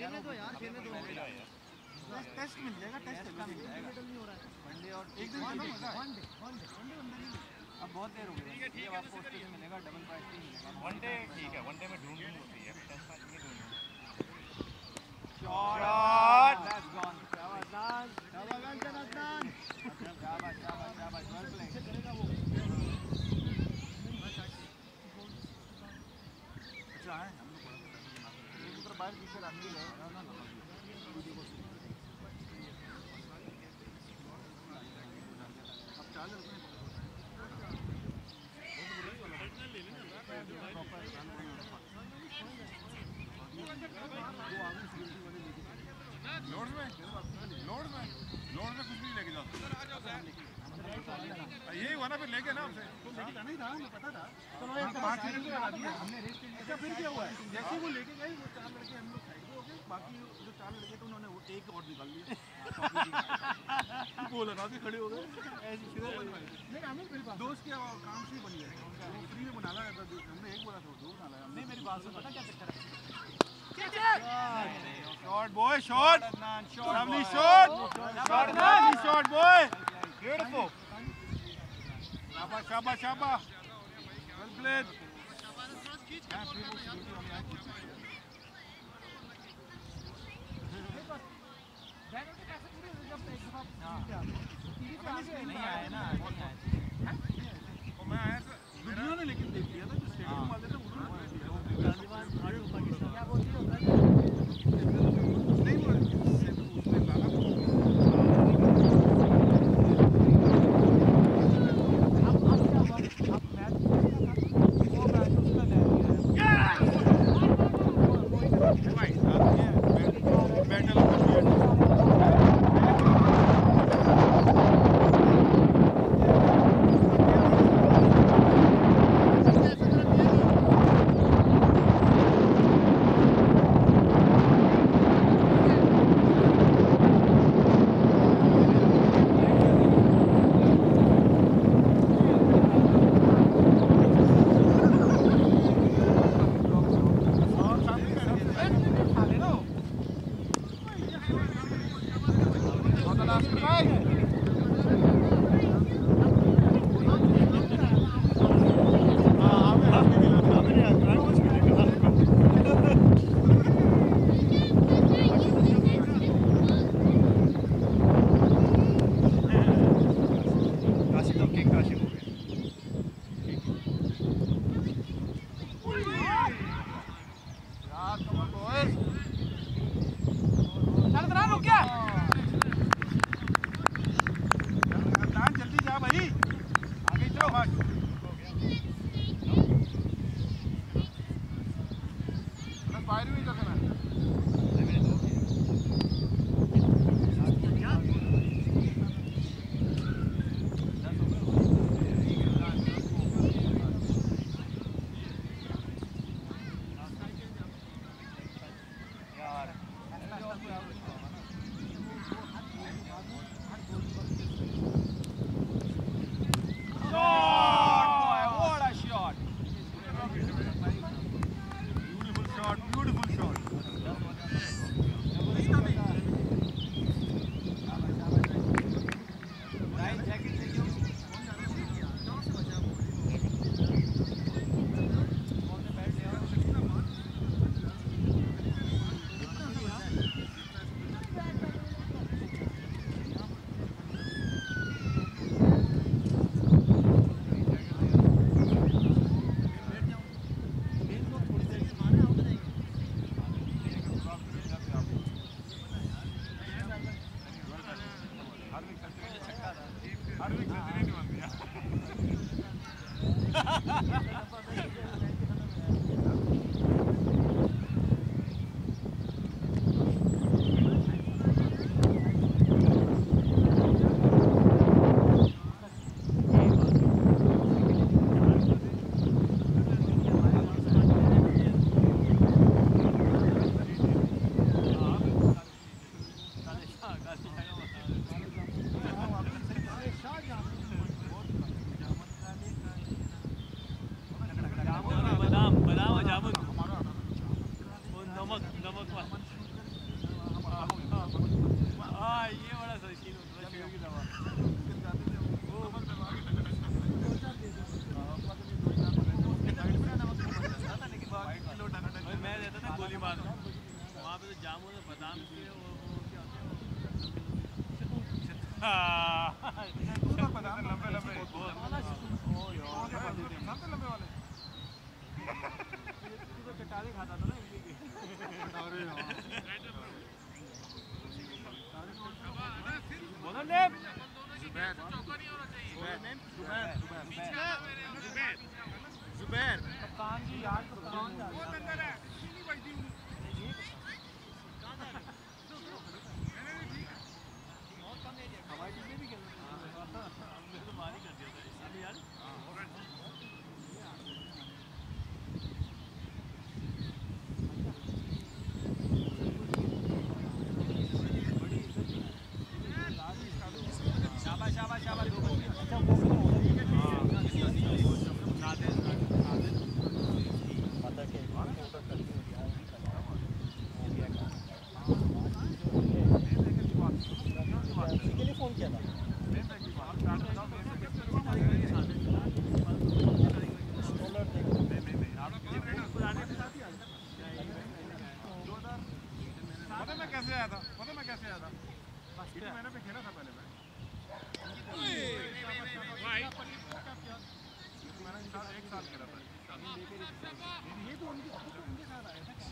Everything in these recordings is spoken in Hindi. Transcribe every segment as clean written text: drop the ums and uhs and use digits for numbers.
खेलने दो यार, खेलने दो। टेस्ट मिल जाएगा, टेस्ट का मिल जाएगा। वनडे और एक दिन वनडे अब बहुत देर हो गई है। ये आपको उससे मिलेगा, डबल प्राइस पे मिलेगा। वनडे ठीक है, वनडे में ढूंढ होती है, टेस्ट मैच में ढूंढ। Shot that's gone. शाबाश वेल प्लेड। करेगा वो। अच्छा है, हम लोग एक ऊपर बाहर पीछे रख दी है ना। अब चाल लोड में कुछ भी लेके जाओ। यही हुआ ना, फिर लेके ना हमसे लेके जाना ही था, मुझे पता था। चलो ये 5 मिनट में आ दिया हमने रेस। अच्छा फिर क्या हुआ है, जैसे वो लेके गए वो 4 लड़के हम लोग साइड पे हो गए, बाकी जो 4 लड़के थे उन्होंने वो एक और निकाल लिया। वो लगा के खड़े हो गए ऐसे शुरू बनवाई। नहीं हमें मेरी बात दोस्त के काम से ही बन गया, वो फ्री में बना लाया था। हमने एक बोला था, 2 बना लाया। नहीं मेरी बात से पता क्या चक्कर है। Shot boy, shot lovely shot, lovely shot boy, beautiful. शाबाश शाबाश शाबाश, वेल प्लेड। नहीं आया ना, मैं आया था वीडियो ने लेकिन देख लिया था, जो स्टेडियम वाले थे उन्होंने beautiful shot. वहाँ पे तो जाम होता बादाम के वो क्या होते हैं बादाम लंबे लंबे लंबे वाले तू तो कटारे खाता था ना इमली के अरे बोलो नेम जुबैर कप्तान जी यार कप्तान बहुत अंदर है नहीं बजती हूँ हवाई टीम में भी खेल रहे हमने तो बाहर ही कर दिया था अभी यार शाबाश शाबाश शाबाश दो बच्चे अच्छा वो पता के के लिए फोन किया था पता मैं कैसे आया था मैंने पे खेला था पहले मैंने एक साल खेला था ये तो उनके साथ आया था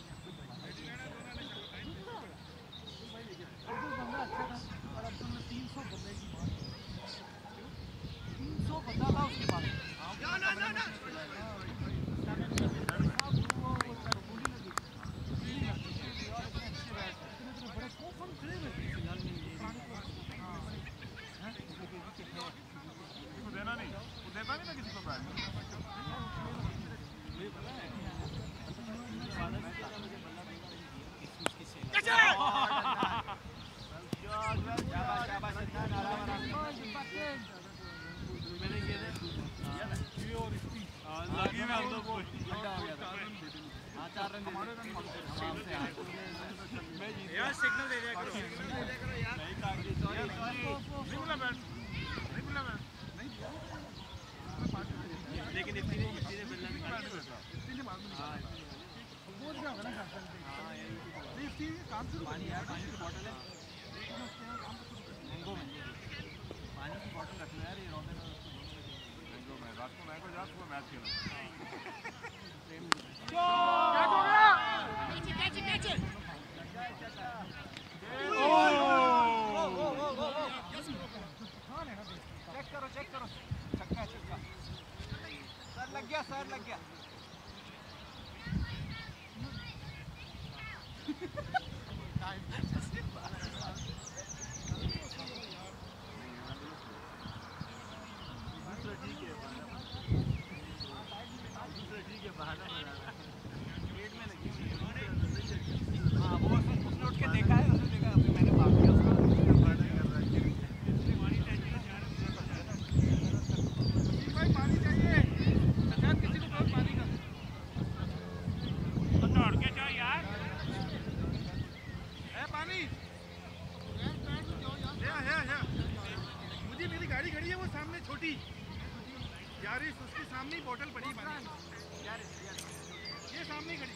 बंदा अच्छा था और अब तुमने 300 बंदे की 300 बंदा था उसके पास देना नहीं वो देता नहीं ना किसी को बैट सिग्नल दे दिया करो लेकिन इतनी बिल्ला निकाल काम शुरू पानी यार पानी की बोतल है मैंगो में पानी की बोतल रख लो यार ये रॉबिन में रात को मैंगो जा सुबह मैच खेलो चेक करो छक्का सर लग गया बहाना पेट में लगी हाँ वो उसने उठ के देखा है अभी मैंने भाग दिया उसको पानी चाहिए किसी को बहुत पानी का दौड़ के जाओ यार है पानी है मुझे मेरी गाड़ी खड़ी है वो सामने छोटी यार उसके सामने ही बोतल पड़ी पानी ये सामने खड़ी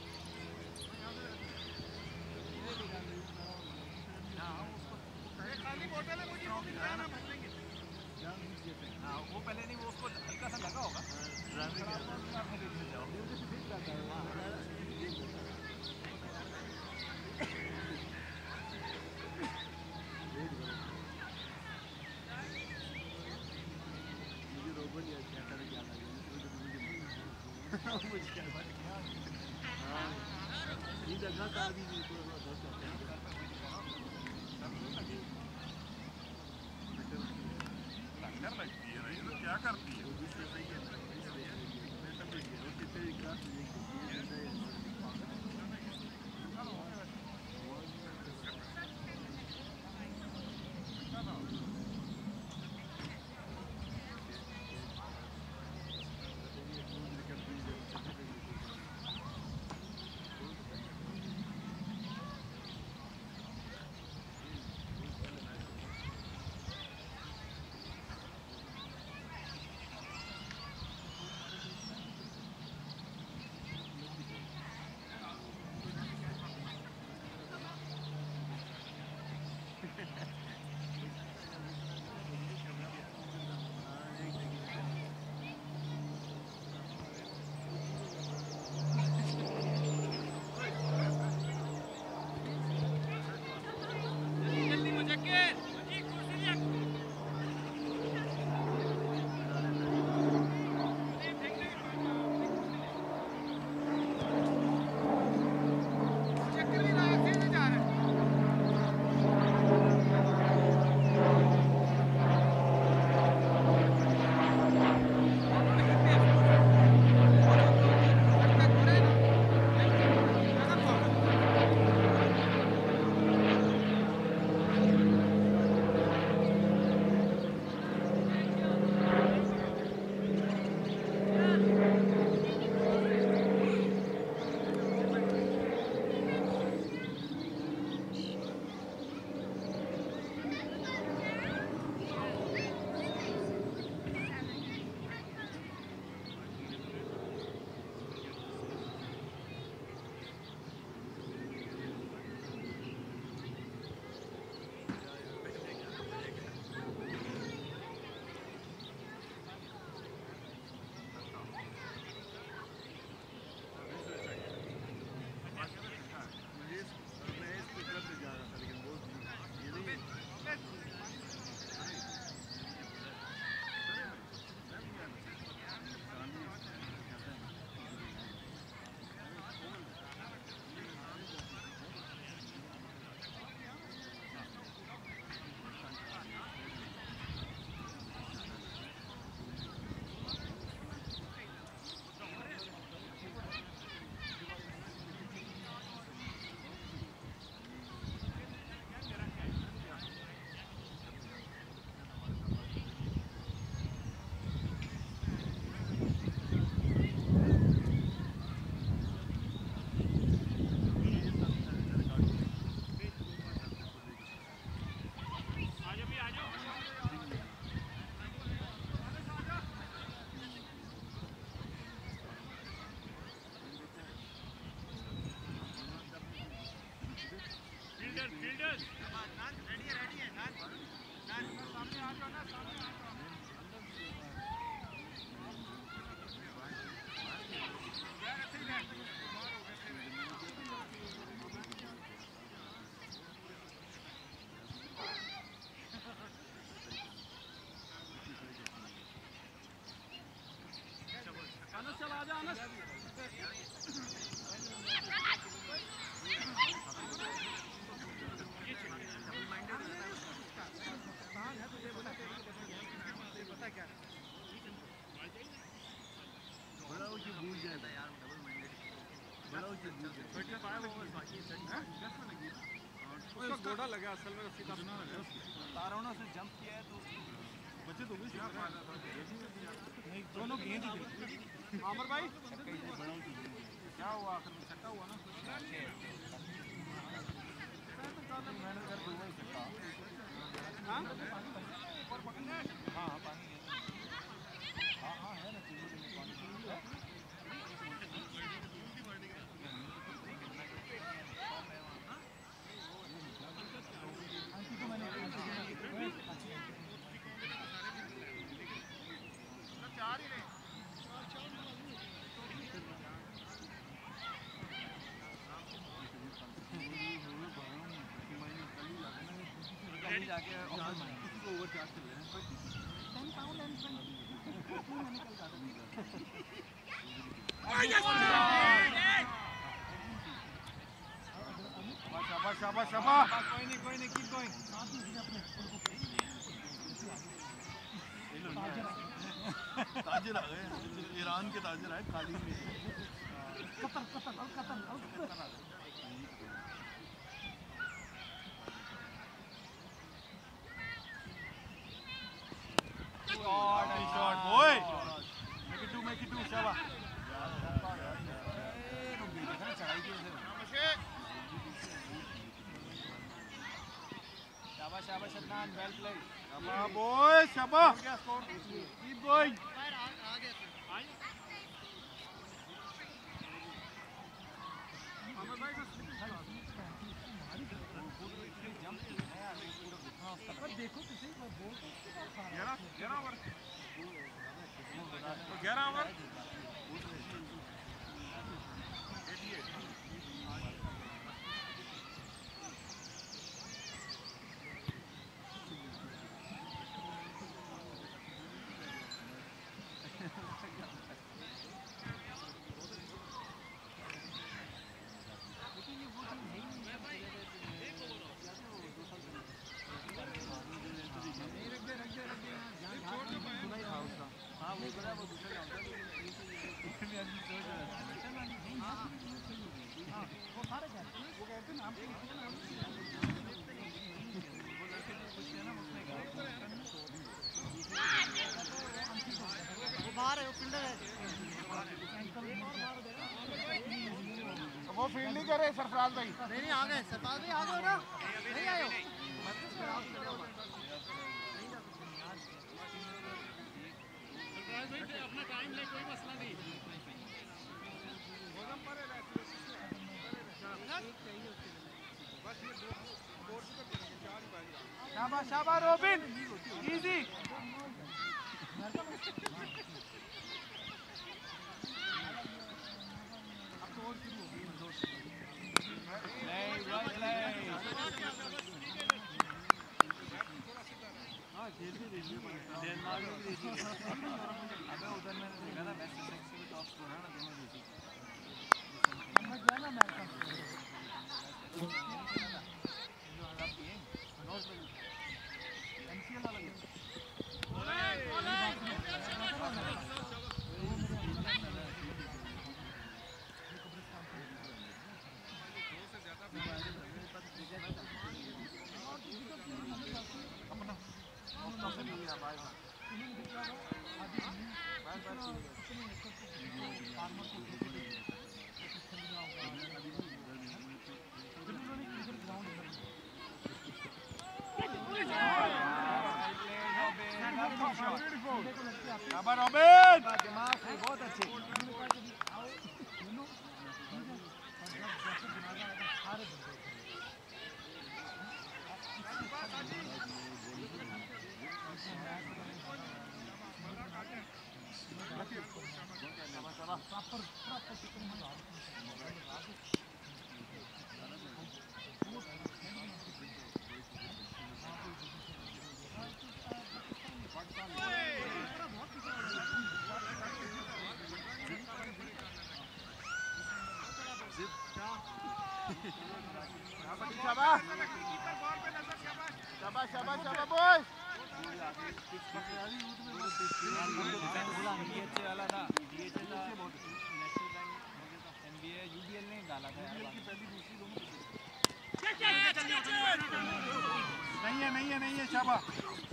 खाली बोतल है मुझे वो भी ना भर लेंगे हाँ वो पहले नहीं वो उसको हल्का सा लगा होगा लगती है ये तो क्या करती है गोड़ा लगा असल में सीधा तारौना से जंप किया है तो बचे तो नहीं दोनों गेंद ही आमर भाई क्या हुआ आखिर में छक्का हुआ ना मैंने कर दूंगा ही छक्का हां हां पानी हां हां है ना जाके ओवर चार्ज कर ले 10 पाउंड एंड शाबाश शाबाश शाबाश कोई नहीं कीप गोइंग ताजिर आ गए ईरान के ताजिर आए खाली में कतर shot boy make it two shaba शाबाश Adnan well played shaba boy shaba keep going Amar भाई का जंप है पर देखो किसी को बोल 11 ओवर 11 ओवर वो फील्ड नहीं करे सरफराज भाई नहीं आ गए सरफराज भाई आ गए ना नहीं आए सरफराज भाई अपना टाइम ले कोई मसला नहीं शाबाश शाबाश रोबिन इजी अबे उधर मैंने देखा ना वेस्ट इंडीज के टॉप स्कोर है ना दोनों देसी मैं गया ना मैच का एमसीएल वाला बहुत अच्छे शाबाश शाबाश शाबाश शाबाश बॉयज डीएचए वाला था डीएचए था नेशनल बैंक एमबीए यूबीएल ने डाला था यार नहीं है शाबाश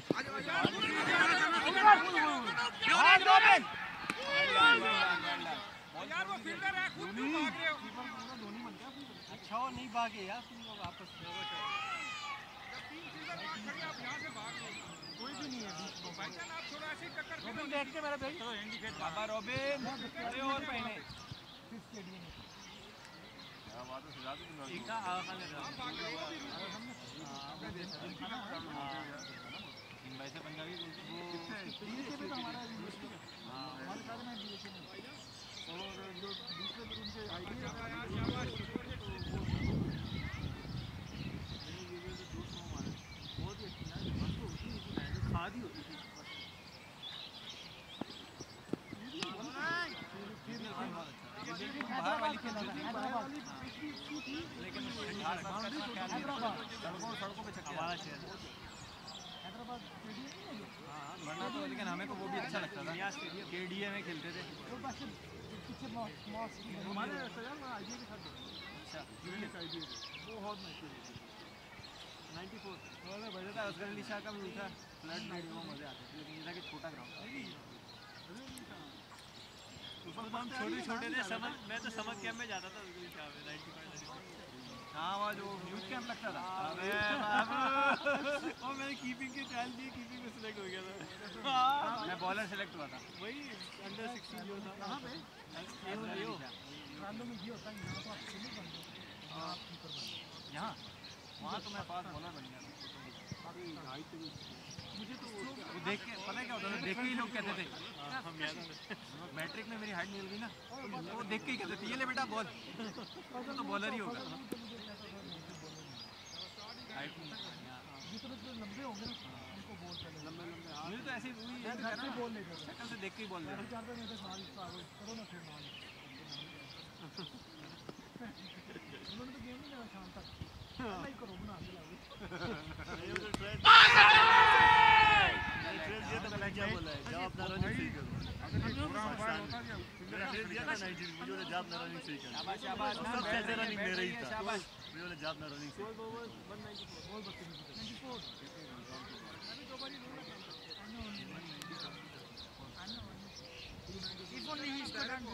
यार वो फील्डर है खुद क्यों भाग रहे हो अच्छा वो नहीं भागे यार तुम लोग आपस में जब तीन फील्डर वहां खड़े आप यहां से भाग रहे हो कोई भी नहीं है भाईजान आप थोड़ा ऐसे टक्कर रोबिन देख के मेरा भाई चलो इंडिकेट बाबा रोबिन अरे और पहले क्या बात है सजा दी तुमने एक का आखा ले रहा भाग रहे हो इन भाई से पंजाबी बोलते वो डीएचए में तो हमारा हां हमारे साथ में डीएचए में और जो दूसरे उनके आईडिया शाबाश बहुत ही अच्छी है बस तो होती है खाद ही होती है बाहर वाली के लेकिन सड़कों पे छक्के हमारा शहर हैदराबाद वरना तो लेकिन हमें तो वो भी अच्छा लगता था केडीए में खेलते थे हमारे सजा आईडिया के साथ अच्छा यूनिक आईडिया बहुत मैच 94 में बजा था असगर अली शाह का भी उठा फ्लड में वो मजे आते थे लेकिन ये था कि छोटा ग्राउंड हम छोटे थे समझ मैं तो समझ कैंप में जाता था असगर अली शाह में 95 हाँ वो जो यूथ कैंप लगता था अरे बाबू और मैंने कीपिंग के ट्रायल दिए कीपिंग में सिलेक्ट हो गया था मैं बॉलर सेलेक्ट हुआ था वही अंडर 16 जो था कहां पे यहाँ वहाँ तो मैं पास बॉलर बन गया था मुझे तो वो देख के पता है क्या होता था देख के ही लोग कहते थे हम याद है मैट्रिक में मेरी हाइट निकल गई ना तो वो देख के ही कहते थे ये ले बेटा बॉल तो बॉलर ही होगा हाइट जितने लंबे होंगे ना उनको बॉल चले लंबे मुझे तो ऐसे ही बॉल ले शक्ल से देख के ही बॉल दे करो ना फिर उन्होंने तो गेम नहीं लगा शाम तक नहीं करो बना के लाओ ट्रेन दिया था मैंने क्या बोला है जब अपना रनिंग सही करो मेरा ट्रेन दिया था 90 मुझे बोला जब अपना रनिंग सही करो शाबाश शाबाश सबसे रनिंग मेरा ही था शाबाश मुझे बोला जब अपना रनिंग सही करो If only he stood and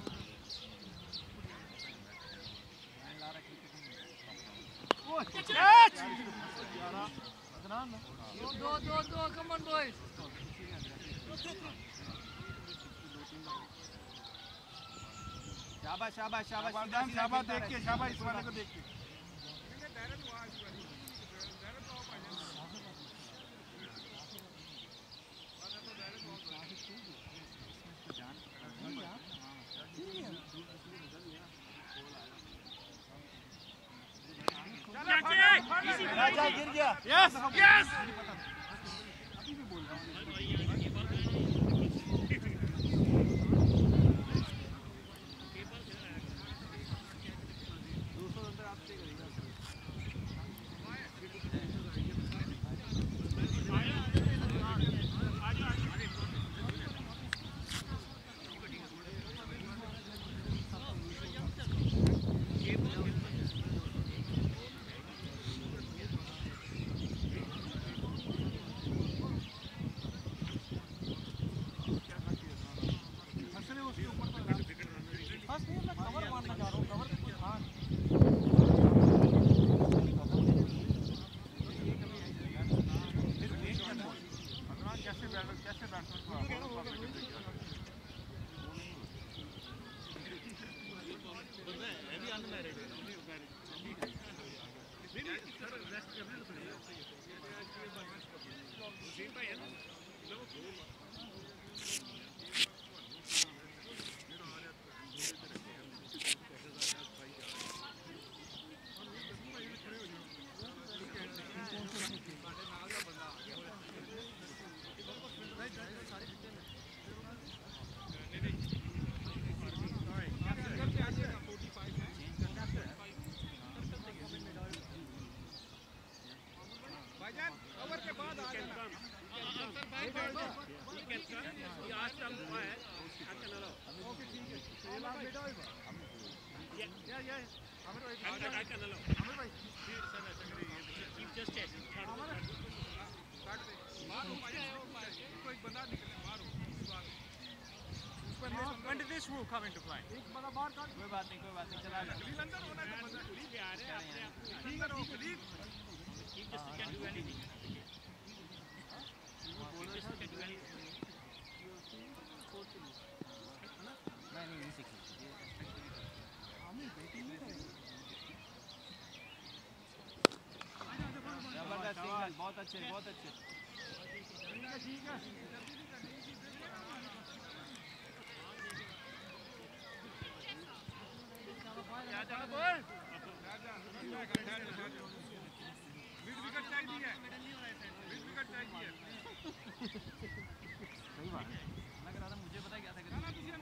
Go, come on boys. शाबाश शाबाश शाबाश शाबाश देख के शाबाश इस वाले को देख के राजा गिर गया yes yes When did this rule come into play? एक बड़ा बार काट कोई बात नहीं चला जा अंदर होना है तो लीग आ रहे हैं अपने league league He just can do anything. नहीं सीखी जबरदस्त सिंगल बहुत अच्छे ठीक है विकेट चाहिए सही बात है लग रहा था मुझे पता क्या था कि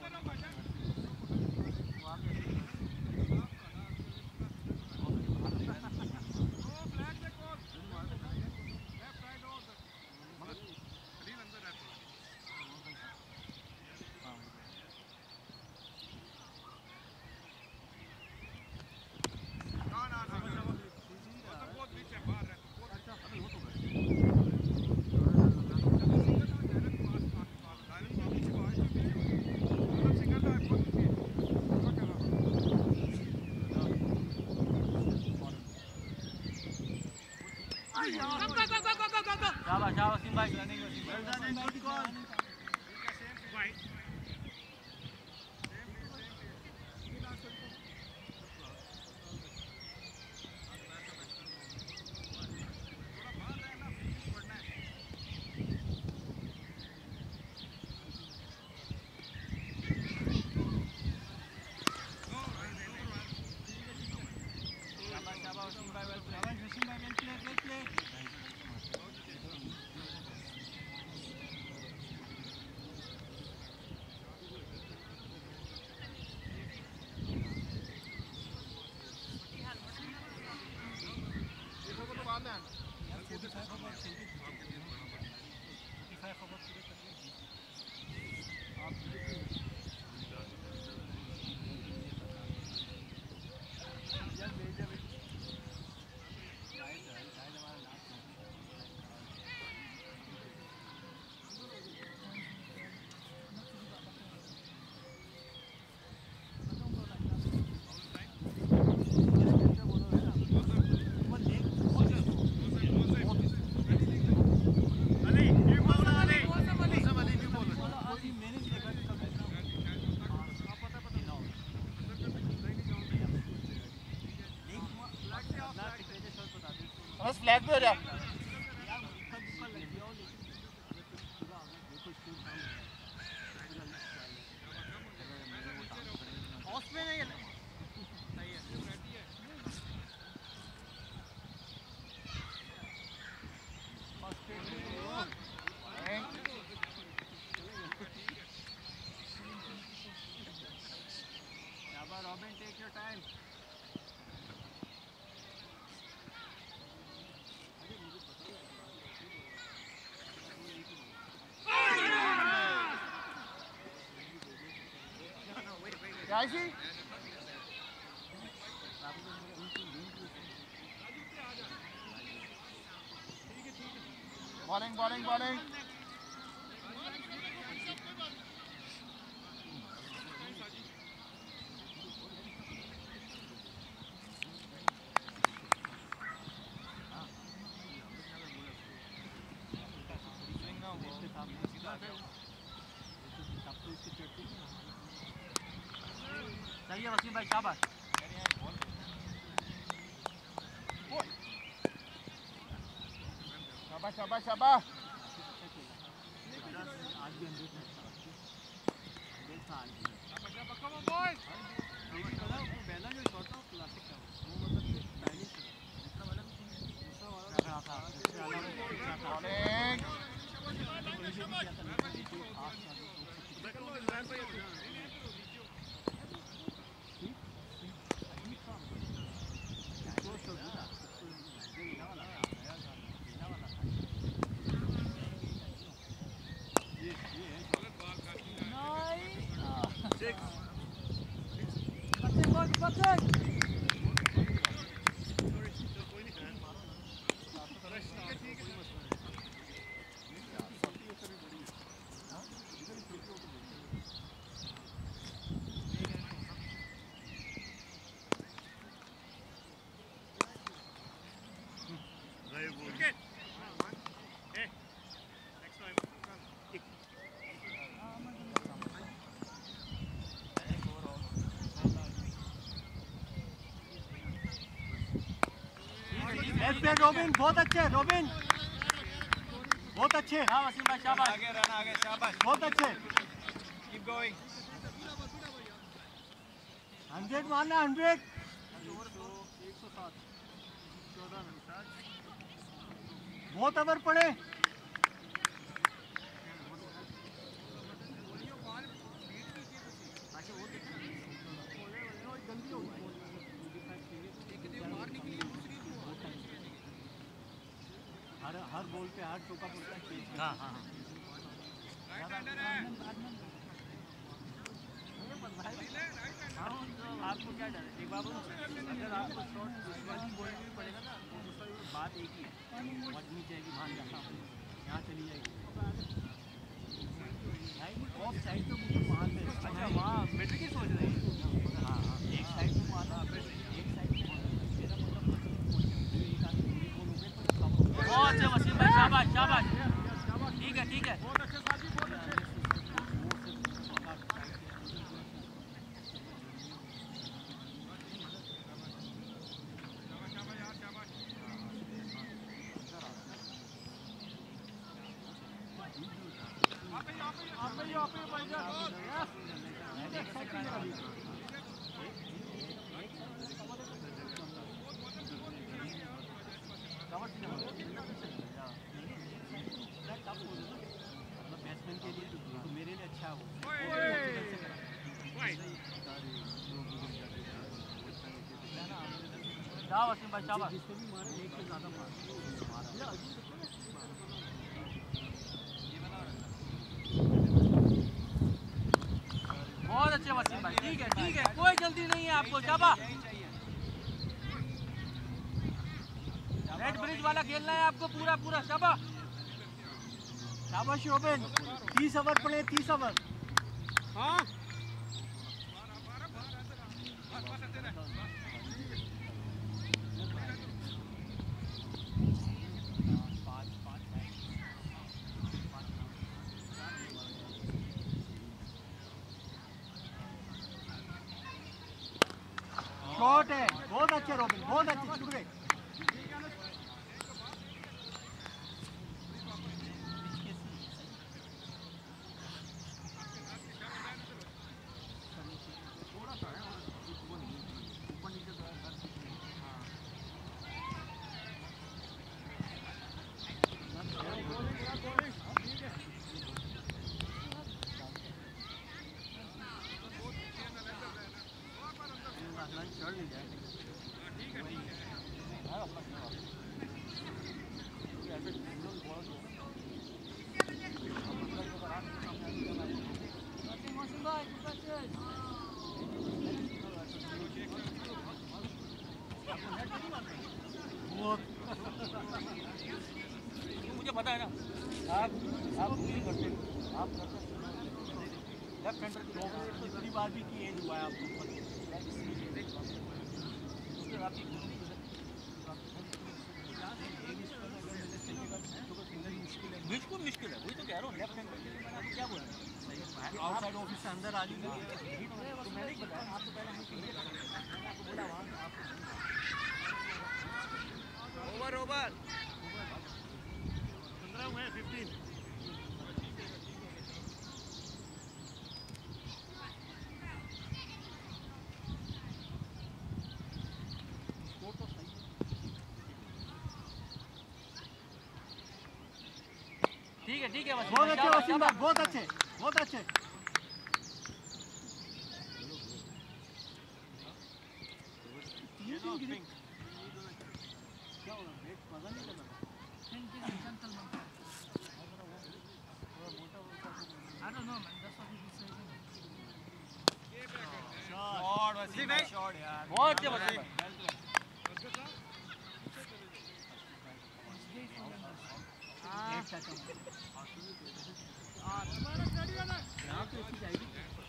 शाबाश सिंह भाई रनिंग गुड कॉल बस फ्लैग पे हो जा Robin, take your time. Raji? Bowling. सही है वसीम भाई शाबाश शाबाश आज भी अंदर पहला जो शॉट था क्लासिक था वो मतलब स्टाइलिश था दूसरा वाला रोबिन बहुत अच्छे, रोबिन बहुत अच्छे। वसीम भाई शाबाश। आगे रहना, आगे शाबाश। बहुत अच्छे। Keep going. 100 मारना 100। 107 14 रन। बहुत ओवर पड़े। हर बॉल पे हर चौका पड़ता है। हाँ हाँ आपको क्या डर है? एक बार बोलो, अगर आपको शॉट वाली बॉलिंग भी पड़ेगा ना तो बात एक ही है, मचनी जाएगी, भाग जाना यहाँ चली जाएगी। ऑफ साइड तो मुझे वहाँ पे, अच्छा वहाँ मिड की सोच रही है। हाँ हाँ, एक साइड में मारना, एक साइड में मेरा मतलब बहुत अच्छे वसीम भाई, शाबाश शाबाश। ठीक है ठीक है। बहुत अच्छे साथी, बहुत अच्छे। बैट्समैन के लिए तो मेरे लिए अच्छा हो। वसीम भाई शाबाश। जिससे भी मारे एक से ज़्यादा मारा। बहुत अच्छे वसीम भाई, ठीक है, कोई जल्दी नहीं है आपको। शाबाश। रेड ब्रिज वाला खेलना है आपको पूरा पूरा। शाबाश शाबाश रोबिन। 30 ओवर पड़े, 30 ओवर। हाँ शॉट है, बहुत अच्छे रोबिन, बहुत अच्छे छूट गए। मुझे पता है ना, आप नहीं करते, आप करते लेफ्ट हैंडर कितनी बार भी की एज हुआ है आपको? बिल्कुल मुश्किल है, वही तो कह रहा हूँ। लेफ्ट हैंडर के लिए मैंने क्या बोला, आउटसाइड ऑफिस से अंदर आ जाएंगे। तो मैंने ही बताया आपको, पहले आपको बोला वहाँ ओवर ओवर 15 हुए 15। ठीक है बहुत अच्छे वसीम भाई, बहुत अच्छे, बहुत अच्छे। क्या होगा? बैट मजा नहीं कर रहा। शॉट शॉट यार बहुत अच्छे बच्चे यहाँ पे ऐसी जाएगी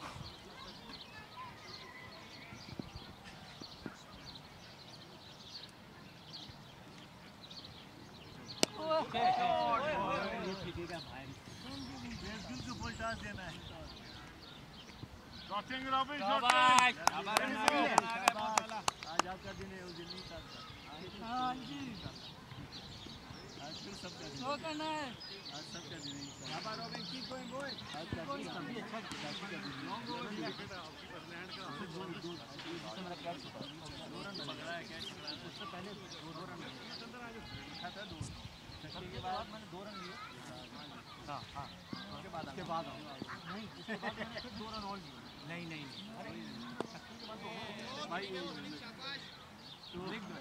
शॉटिंग रॉबिन शाबाश आज आपका दिन है उस दिन नहीं था हाँ जी आज फिर सबका दिन शो करना है आज सबका दिन है शाबाश रॉबिन कीप गोइंग बॉय आज का दिन काफी अच्छा काफी का दिन लॉन्ग गोल बेटा आपकी लैंड का इससे मेरा कैच होता है 2 रन पकड़ा है कैच उससे पहले 2 रन अंदर आ जाओ खाता है 2 छक्के के बाद मैंने 2 रन लिए हां हां उसके बाद नहीं उसके बाद मैंने फिर 2 रन और लिए नहीं भाई तो देख दो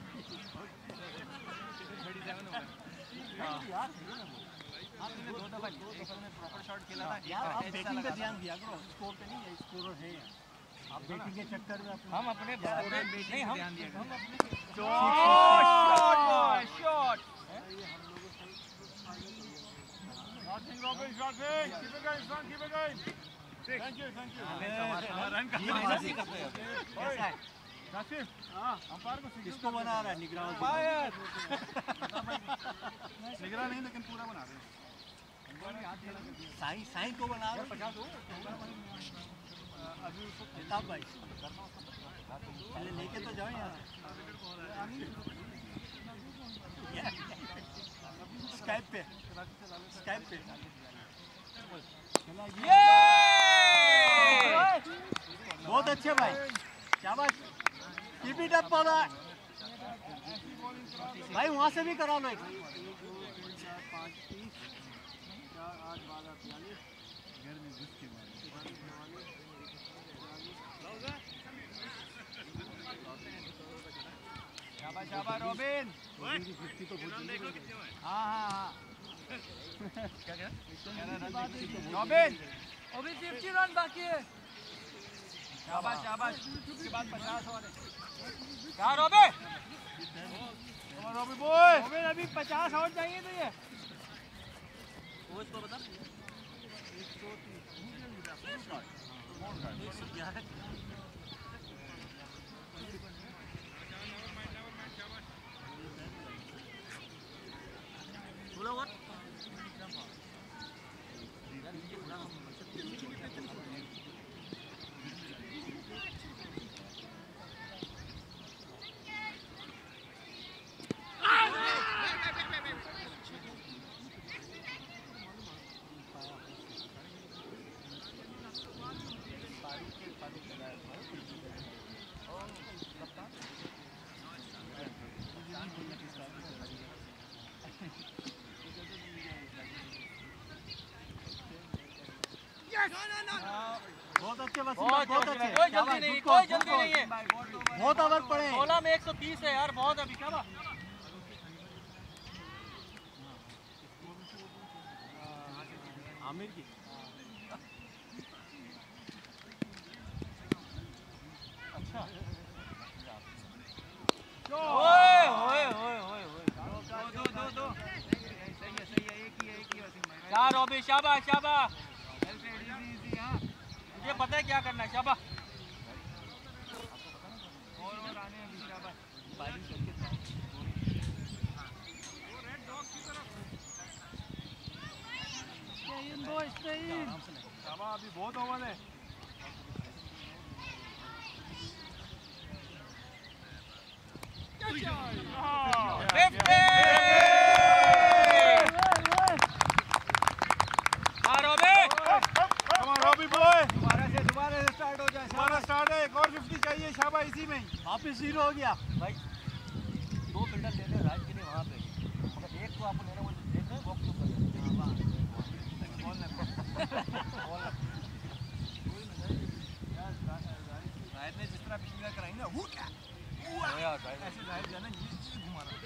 यार 37 हो गया यार आपने 2 दफा एक ने प्रॉपर शॉट खेला था यार आप बैटिंग पे ध्यान दिया करो स्कोर पे नहीं है स्कोरर है आप बैटिंग के चक्कर में हम अपने नहीं हम ध्यान दिया हम अपने shot shooting Robin shooting keep it going thank you run का कैसा है कासिफ अंपायर को किसको बना रहा है निगरान निगरान नहीं लेकिन पूरा बना रहे हैं साई को बना रहा है 50 हो अभी उसको अल्ताफ भाई पहले लेके तो जाओ यार स्काइप पे ये बहुत अच्छे भाई शाबाश कीप इट अप पड़ा भाई वहां से भी करा लो 1 4 5 30 4 8 12 43 घर में घुस के मारे शाबाश रॉबिन हाँ क्या रॉबिन अभी 50 रन बाकी है शाबाश उसके बाद 50 और क्या रॉबिन बॉय रॉबिन अभी 50 और चाहिए तो ये कोच को बता 130 बहुत अच्छे बहुत अच्छे कोई जल्दी नहीं है बहुत ओवर पड़े 16 में 130 है यार बहुत अभी क्या बात आमिर की अच्छा ओए दो सही है एक ही चार रॉबी शाबाश मुझे पता है क्या करना है शाबाश और आने हैं शाबाश बारिश करके वो रेड डॉग की तरफ स्टे इन शाबाश अभी बहुत ओवर है शाबाश इसी में वापस 0 हो गया भाई 2 फील्डर ले ले राज के लिए वहां पे मगर एक को आपको लेना वो देख रहे बॉक्स कर बॉल ना राज ने जिस तरह पिछली बार कराई ना वो क्या यार ऐसे राज जाना ये घुमा रहा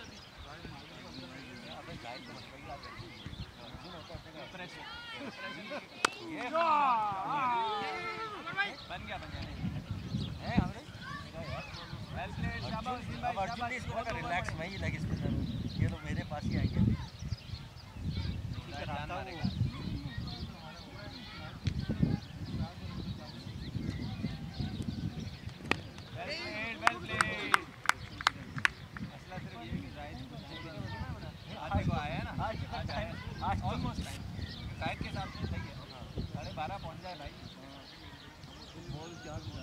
अबे गाइड तो मत करिए आप जो होता है प्रेस ये बन गया इसलिए इसको लगा रिलैक्स मैं ही लगी स्पिनर हूँ, ये तो मेरे पास ही आएंगे। जान मारेगा। Well played. मसला सिर्फ ये है कि GRAYS आज देखो आया है ना, आज आया, आज ऑलमोस्ट टाइम शायद के हिसाब से सही है, 12:30 पहुँच जाए भाई। बॉल क्या दोनों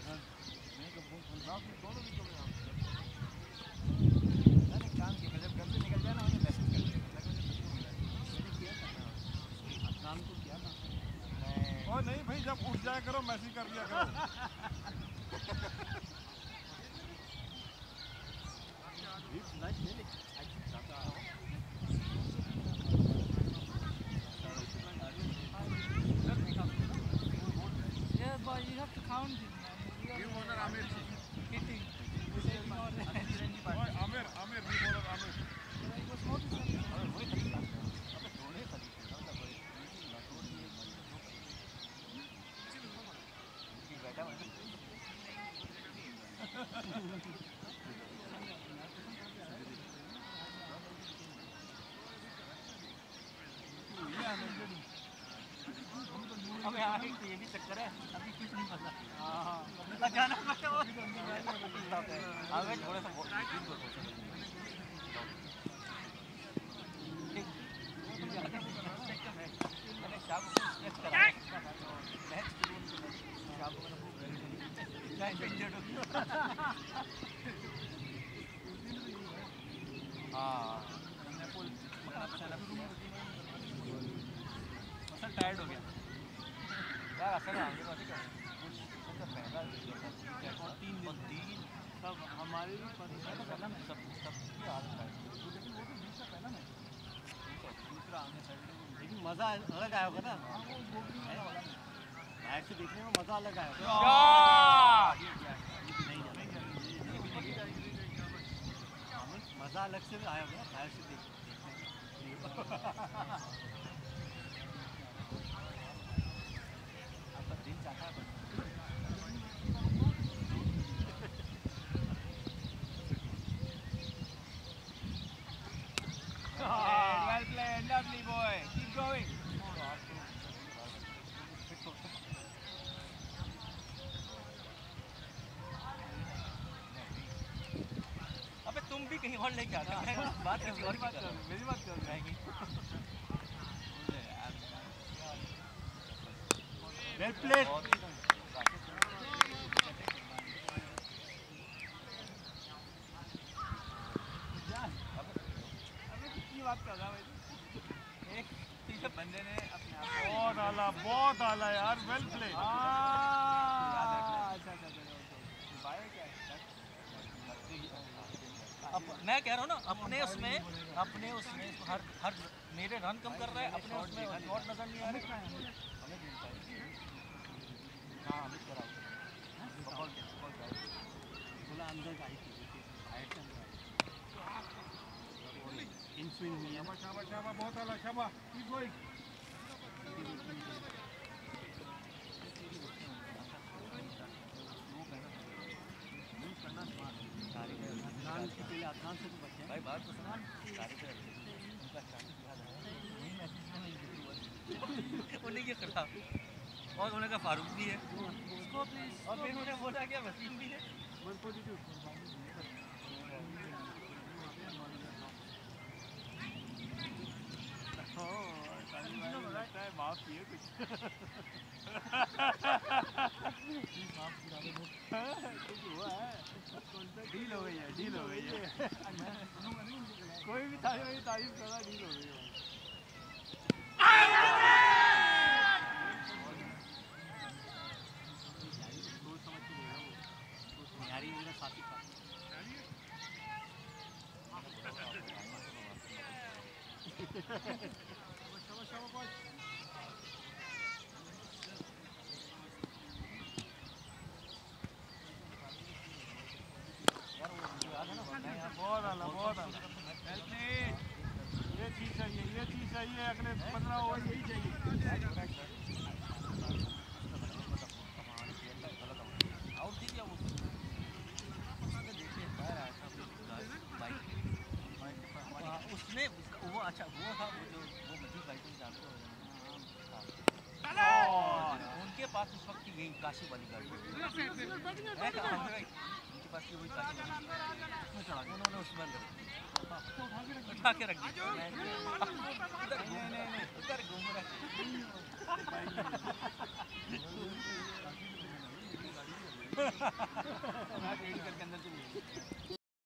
काम किया जब घर से निकल जाए ना मुझे मैसेज कर देगा, मैंने किया था काम तो किया था और नहीं भाई जब उठ जाया करो मैसेज कर दिया करो। Yeah, but you have to count it, man. You bowler Amir ji. Hitting. Amir, new bowler Amir. It was not the same. अबे हाँ ये भी चक्कर है, अभी कुछ नहीं पता। अचानक मैं वो अबे थोड़ा सा मैंने शाम को स्ट्रेच करा, मैच शाम को मैंने इंजर्ड हो गया। हाँ हमने फुल मसल टायर्ड हो गया यार, असल में आगे बढ़े क्या पहला और तीन सब हमारे भी पहला मैच सब की हालत है, पहला मैच दूसरा आगे साइड, लेकिन मज़ा अलग आया होगा ना, मैच से देखने में मज़ा अलग आया होगा। मज़ा अलग से भी आया होगा मैच से देखने। दिल चाहता है well played, lovely boy, keep going. अबे तुम भी कहीं और लेके आता, बात किसी और की कर, मेरी बात कर जाएगी। well played. एक बंदे ने अपने आप बहुत आला यार, वेल प्ले। अब मैं कह रहा हूँ ना अपने उसमें हर मेरे रन कम कर रहा है, अपने उसमें शॉट नजर नहीं आ रहा। हाँ अमित करा बोला अंदर का इन स्विंग में शाबाश बहुत आला, शाबाश कीप गोइंग। भाई बात तो सुना, उन्हें ये करता और उन्हें का फारूक भी है और फिर उन्हें बोला क्या वसीम भी है। माफ किए कुछ हुआ है, डील हो गई है, डील हो गई है। कोई भी तारीफ कर रहा, डील हो गई है। यारी मेरा साथी था। बहुत आला। ये चीज़ चाहिए, अगले 15 ओवर यही चाहिए। आउट थी क्या वो? देखिए बाहर आया था। नहीं काशी वाली गाड़ी है उनके पास की वही काशी वाली उसमें चढ़ा दिया उन्होंने उसमें उठा के रख दिया उधर घूम रहा